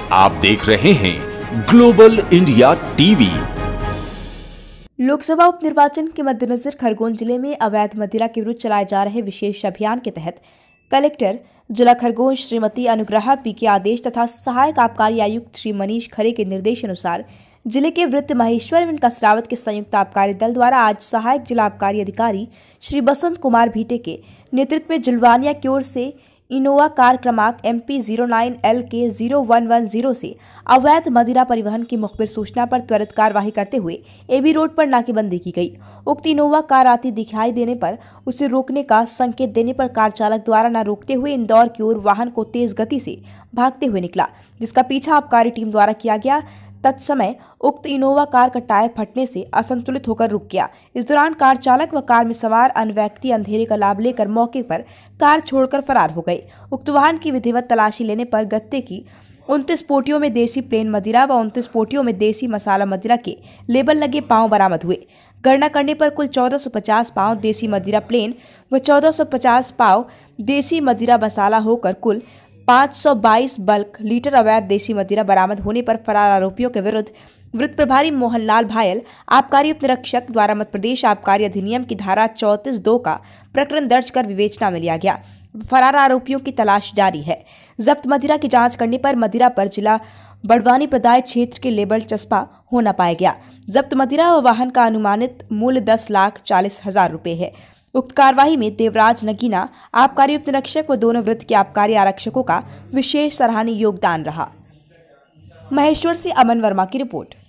आप देख रहे हैं ग्लोबल इंडिया टीवी। लोकसभा उपनिर्वाचन के मद्देनजर खरगोन जिले में अवैध मदिरा के विरुद्ध चलाए जा रहे विशेष अभियान के तहत कलेक्टर जिला खरगोन श्रीमती अनुग्रहा पी के आदेश तथा सहायक आबकारी आयुक्त श्री मनीष खरे के निर्देशानुसार जिले के वृत्त महेश्वर एवं कसरावत के संयुक्त आबकारी दल द्वारा आज सहायक जिला आबकारी अधिकारी श्री बसंत कुमार भीटे के नेतृत्व में जुलवानिया की ओर से इनोवा कार क्रमांक MP09LK0110 से अवैध मदिरा परिवहन की मुखबिर सूचना पर त्वरित कार्यवाही करते हुए एबी रोड पर नाकेबंदी की गई। उक्त इनोवा कार आती दिखाई देने पर उसे रोकने का संकेत देने पर कार चालक द्वारा न रोकते हुए इंदौर की ओर वाहन को तेज गति से भागते हुए निकला, जिसका पीछा आबकारी टीम द्वारा किया गया। तत्समय उक्त इनोवा कार का टायर फटने से असंतुलित होकर रुक गया। इस दौरान कार चालक व कार में सवार अन्य व्यक्ति अंधेरे का लाभ लेकर मौके पर कार छोड़कर फरार हो गए। उक्त वाहन की विधिवत तलाशी लेने पर गत्ते की 29 पोटियों में देसी प्लेन मदिरा व 29 पोटियों में देसी मसाला मदिरा के लेबल लगे पाँव बरामद हुए। गणना करने पर कुल 1450 पाँव देसी मदिरा प्लेन व 1450 पाँव देसी मदिरा मसाला होकर कुल 522 बल्क लीटर अवैध देसी मदिरा बरामद होने पर फरार आरोपियों के विरुद्ध वृत्त प्रभारी मोहनलाल भायल आबकारी उप निरीक्षक द्वारा मध्य प्रदेश आबकारी अधिनियम की धारा 34(2) का प्रकरण दर्ज कर विवेचना में लिया गया। फरार आरोपियों की तलाश जारी है। जब्त मदिरा की जांच करने पर मदिरा पर जिला बड़वानी प्रदाय क्षेत्र के लेबल चस्पा होना पाया गया। जब्त मदिरा व वाहन का अनुमानित मूल्य 10,40,000 रुपये है। उक्त कार्यवाही में देवराज नगीना आबकारी उप निरीक्षक व दोनों वृत्त के आबकारी आरक्षकों का विशेष सराहनीय योगदान रहा। महेश्वर से अमन वर्मा की रिपोर्ट।